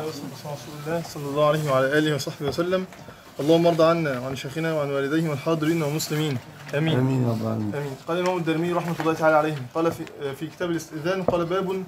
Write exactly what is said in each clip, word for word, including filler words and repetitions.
رسول الله صلى الله عليه وعلى آله وصحبه وسلم. اللهم ارض عنا وعن شيخنا وعن والديه والحاضرين والمسلمين آمين. آمين يا رب العالمين. آمين. قال الإمام الدارمي رحمة الله تعالى عليه، قال في في كتاب الاستئذان، قال باب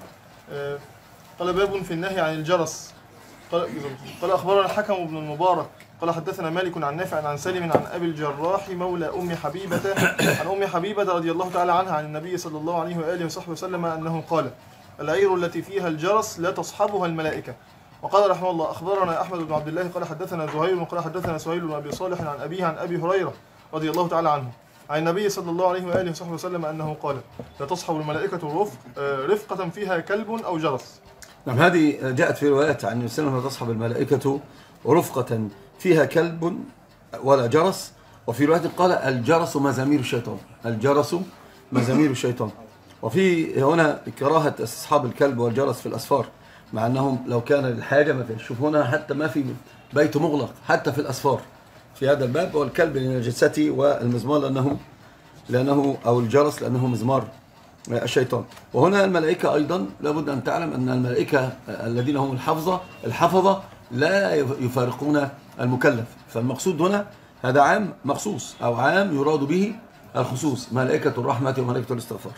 قال باب في النهي عن الجرس. قال, قال أخبرنا الحكم بن المبارك قال حدثنا مالك عن نافع عن سالم عن أبي الجراح مولى أم حبيبة عن أم حبيبة رضي الله تعالى عنها عن النبي صلى الله عليه وآله وصحبه وسلم أنه قال: العير التي فيها الجرس لا تصحبها الملائكة. وقال رحمه الله: أخبرنا أحمد بن عبد الله قال حدثنا زهير قال حدثنا سهيل بن أبي صالح عن أبيه عن أبي هريرة رضي الله تعالى عنه عن النبي صلى الله عليه وآله وصحبه وسلم أنه قال: لا تصحب الملائكة رفق رفقة فيها كلب أو جرس. نعم، هذه جاءت في روايات عن النبي صلى الله عليه وسلم: لا تصحب الملائكة رفقة فيها كلب ولا جرس. وفي رواية قال: الجرس مزامير الشيطان، الجرس مزامير الشيطان. وفي هنا كراهة استصحاب الكلب والجرس في الأسفار، مع أنهم لو كان للحاجة ما فيش. شوف هنا حتى ما في بيت مغلق حتى في الأسفار في هذا الباب، والكلب لنجسته، والمزمار لأنه لأنه أو الجرس لأنه مزمار الشيطان. وهنا الملائكة أيضا لابد أن تعلم أن الملائكة الذين هم الحفظة الحفظة لا يفارقون المكلف. فالمقصود هنا هذا عام مخصوص أو عام يراد به الخصوص، ملائكة الرحمة وملائكة الاستغفار.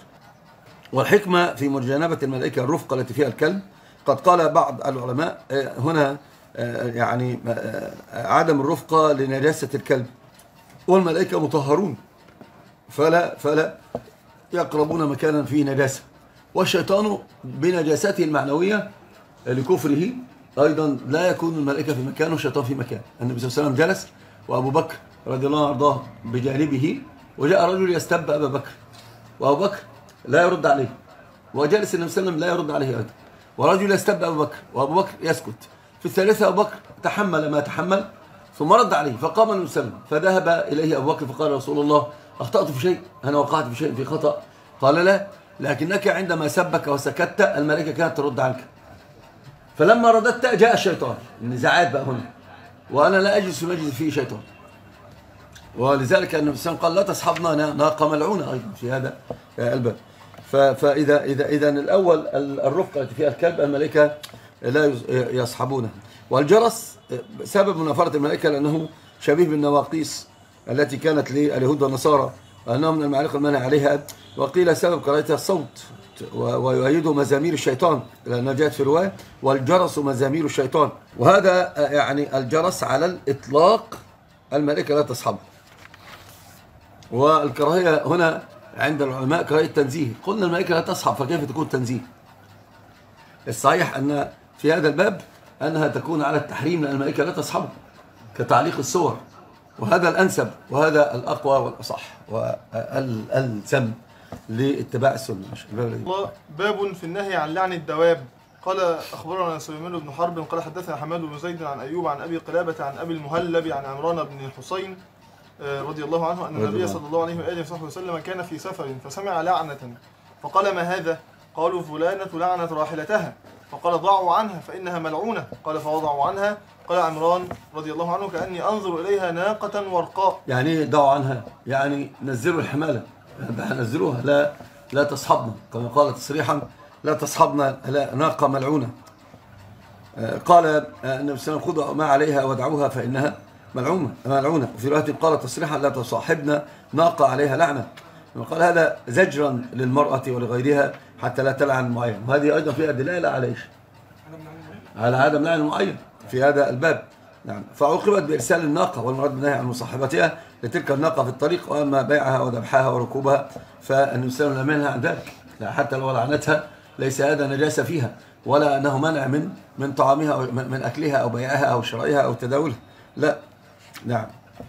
والحكمة في مجانبة الملائكة الرفقة التي فيها الكلب، قد قال بعض العلماء هنا يعني عدم الرفقة لنجاسة الكلب، والملائكة مطهرون فلا فلا يقربون مكانا فيه نجاسة، والشيطان بنجاسته المعنوية لكفره أيضا لا يكون الملائكة في مكان والشيطان في مكان. النبي صلى الله عليه وسلم جلس وأبو بكر رضي الله عنه وارضاه بجانبه، وجاء رجل يستب أبا بكر، وأبو بكر لا يرد عليه، وجلس النبي صلى الله عليه وسلم لا يرد عليه أيضا، ورجل يستب أبو بكر وأبو بكر يسكت. في الثالثة أبو بكر تحمل ما تحمل ثم رد عليه، فقام النبي صلى الله عليه وسلم فذهب إليه أبو بكر فقال: رسول الله، أخطأت في شيء؟ أنا وقعت في شيء، في خطأ؟ قال: لا، لكنك عندما سبك وسكت الملائكة كانت ترد عنك، فلما رددت جاء الشيطان. النزاعات بقى هنا، وأنا لا أجلس في مجلس فيه شيطان. ولذلك النبي صلى الله عليه وسلم قال: لا تصحبنا ناقة ملعونة أيضا في هذا الباب. فإذا إذا إذا الأول الرفقة التي فيها الكلب الملائكة لا يصحبونها. والجرس سبب من نفرة الملائكة لأنه شبيه بالنواقيس التي كانت لليهود والنصارى، أنه من المعالق المنهي عليها. وقيل سبب كراهتها الصوت، ويؤيده مزامير الشيطان لأنها جاءت في رواية: والجرس مزامير الشيطان. وهذا يعني الجرس على الإطلاق الملائكة لا تصحبه. والكراهية هنا عند العلماء كراهية تنزيه، قلنا الملائكة لا تصحب فكيف تكون تنزيه؟ الصحيح أن في هذا الباب أنها تكون على التحريم، لأن الملائكة لا تصحبه كتعليق الصور، وهذا الأنسب وهذا الأقوى والأصح والألزم لاتباع السنة. باب في النهي عن لعن الدواب. قال أخبرنا سليمان بن حرب قال حدثنا حماد بن زيد عن أيوب عن أبي قلابة عن أبي المهلب عن عمران بن الحسين رضي الله عنه أن النبي صلى الله عليه وآله وصحبه وسلم كان في سفر فسمع لعنة فقال: ما هذا؟ قالوا: فلانة لعنت راحلتها. فقال: ضعوا عنها فإنها ملعونة. قال: فوضعوا عنها. قال عمران رضي الله عنه: كأني أنظر إليها ناقة ورقاء. يعني ضعوا عنها يعني نزلوا الحمالة، نزلوها، لا لا تصحبنا، كما قال تصريحا: لا تصحبنا لا ناقة ملعونة. قال النبي صلى الله عليه وسلم: خذوا ما عليها وادعوها فإنها ملعونة ملعونة. وفي رواية قال تصريحا: لا تصاحبنا ناقة عليها لعنة. وقال هذا زجرا للمرأة ولغيرها حتى لا تلعن المعين. وهذه أيضا فيها دلالة على إيش؟ على عدم لعن المعين في هذا الباب. نعم. فعوقبت بإرسال الناقة، والمراد بالنهي عن مصاحبتها لتلك الناقة في الطريق، وأما بيعها وذبحها وركوبها فالنبي صلى الله عليه وسلم منها عن ذلك، حتى لو لعنتها ليس هذا نجاسة فيها، ولا أنه منع من من طعامها أو من أكلها أو بيعها أو شرائها أو تداولها، لا. نعم.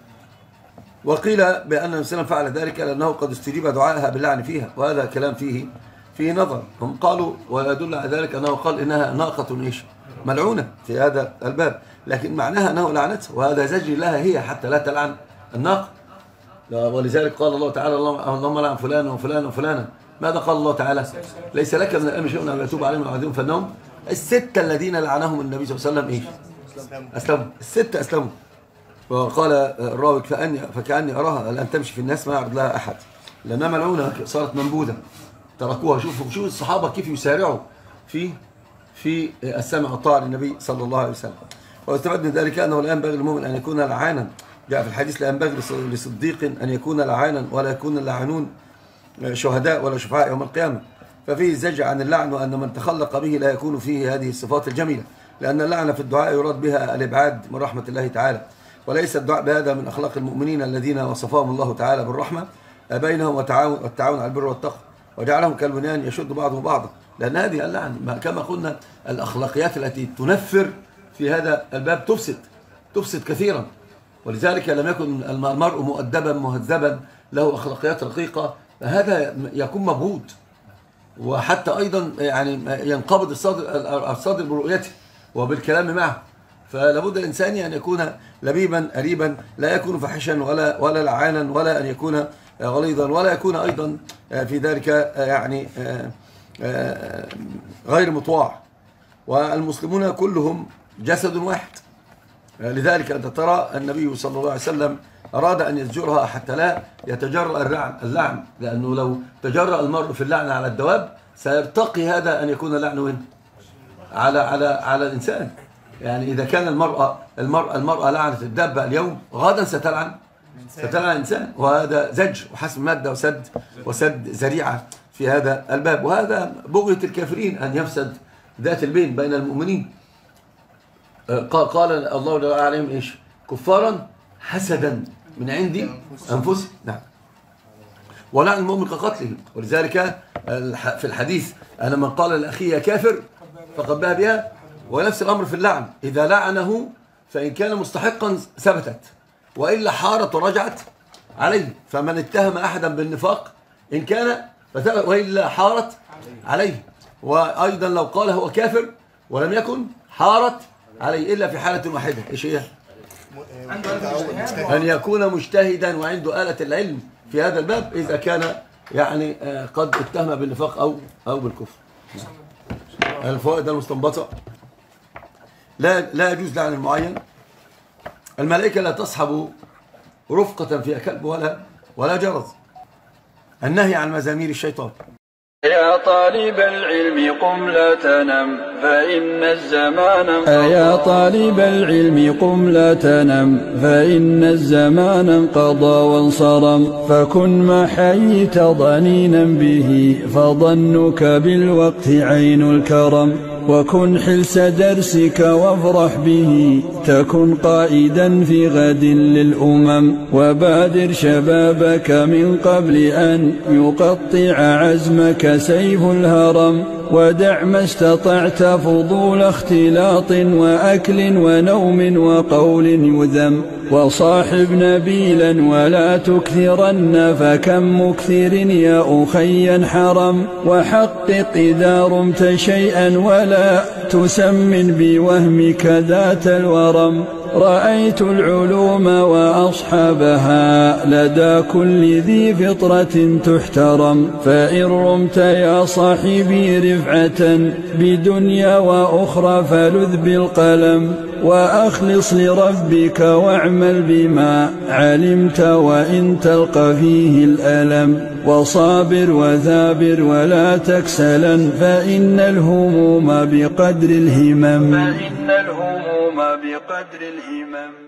وقيل بأن النبي صلى الله عليه وسلم فعل ذلك لأنه قد استجيب دعائها باللعن فيها، وهذا كلام فيه فيه نظر. هم قالوا ويدل على ذلك أنه قال إنها ناقة إيش؟ ملعونة في هذا الباب، لكن معناها أنه لعنتها، وهذا زجر لها هي حتى لا تلعن الناقة. ولذلك قال الله تعالى: اللهم لعن فلانا وفلانا وفلانا. ماذا قال الله تعالى؟ ليس لك من الأمر شيء أن يتوب عليهم ويعذبهم فإنهم الستة الذين لعنهم النبي صلى الله عليه وسلم إيش؟ أسلموا. الستة أسلموا. وقال الراوي: فأني فكأني أراها الآن تمشي في الناس ما يعرض لها أحد، لأنها ملعونة صارت منبوذة، تركوها. شوفوا شوفوا الصحابة كيف يسارعوا في في السمع والطاعة للنبي صلى الله عليه وسلم. واستفاد من ذلك أنه لا ينبغي للمؤمن أن يكون لعانا. جاء في الحديث لا ينبغي لصديق أن يكون لعانا ولا يكون اللاعنون شهداء ولا شفعاء يوم القيامة. ففيه زجر عن اللعن، وأن من تخلق به لا يكون فيه هذه الصفات الجميلة، لأن اللعنة في الدعاء يراد بها الإبعاد من رحمة الله تعالى، وليس الدعاء بهذا من أخلاق المؤمنين الذين وصفهم الله تعالى بالرحمة بينهم والتعاون على البر والتقوى، وجعلهم كالبنيان يشد بعضهم بعضا. لأن هذه اللعن كما قلنا الأخلاقيات التي تنفر في هذا الباب تفسد تفسد كثيرا، ولذلك لم يكن المرء مؤدبا مهذبا له أخلاقيات رقيقة، فهذا يكون مبغوض، وحتى أيضا يعني ينقبض الصدر الصدر برؤيته وبالكلام معه. فلابد الإنسان أن يكون لبيبا أريبا، لا يكون فاحشا ولا ولا لعانا، ولا أن يكون غليظا، ولا يكون أيضا في ذلك يعني غير مطواع. والمسلمون كلهم جسد واحد، لذلك أنت ترى النبي صلى الله عليه وسلم أراد أن يزجرها حتى لا يتجرأ اللعن، لأنه لو تجرأ المرء في اللعن على الدواب سيرتقي هذا أن يكون اللعن وين؟ على على على الإنسان. يعني إذا كان المرأة المرأة المرأة لعنت الدابة اليوم، غدا ستلعن ستلعن الإنسان، وهذا زجر وحسب مادة وسد وسد ذريعة في هذا الباب. وهذا بغية الكافرين أن يفسد ذات البين بين المؤمنين. قال الله تعالى عليهم إيش؟ كفارا حسدا من عندي أنفسهم. نعم. ولعن المؤمن كقتله، ولذلك في الحديث أنا من قال لأخيه كافر فقد باء بها. ونفس الأمر في اللعن، إذا لعنه فإن كان مستحقا ثبتت، وإلا حارت ورجعت عليه. فمن اتهم أحدا بالنفاق إن كان وإلا حارت عليه. وأيضا لو قال هو كافر ولم يكن حارت عليه، إلا في حالة واحدة. إيش هي؟ أن يكون مجتهدا وعنده آلة العلم في هذا الباب، إذا كان يعني قد اتهم بالنفاق أو أو بالكفر. الفوائد المستنبطة: لا لا يجوز لعن المعين. الملائكة لا تصحب رفقة فيها كلب ولا ولا جرس. النهي عن مزامير الشيطان. يا طالب العلم قم لا تنم فإن الزمان انقضى. يا طالب العلم قم لا تنم فإن الزمان انقضى وانصرم. فكن ما حييت ضنينا به فظنك بالوقت عين الكرم. وكن حلس درسك وافرح به تكن قائدا في غد للأمم. وبادر شبابك من قبل أن يقطع عزمك سيف الهرم. ودع ما استطعت فضول اختلاط وأكل ونوم وقول يذم. وصاحب نبيلا ولا تكثرن فكم مكثر يا أخي حرم. وحقق إذا رمت شيئا ولا تسمن بوهمك ذات الورم. رأيت العلوم وأصحابها لدى كل ذي فطرة تحترم. فإن رمت يا صاحبي رفعة بدنيا وأخرى فلذ بالقلم. وأخلص لربك واعمل بما علمت وإن تلقى فيه الألم. وصابر وثابر ولا تكسلا فإن الهموم بقدر الهمم. فإن الهموم بقدر الهمم.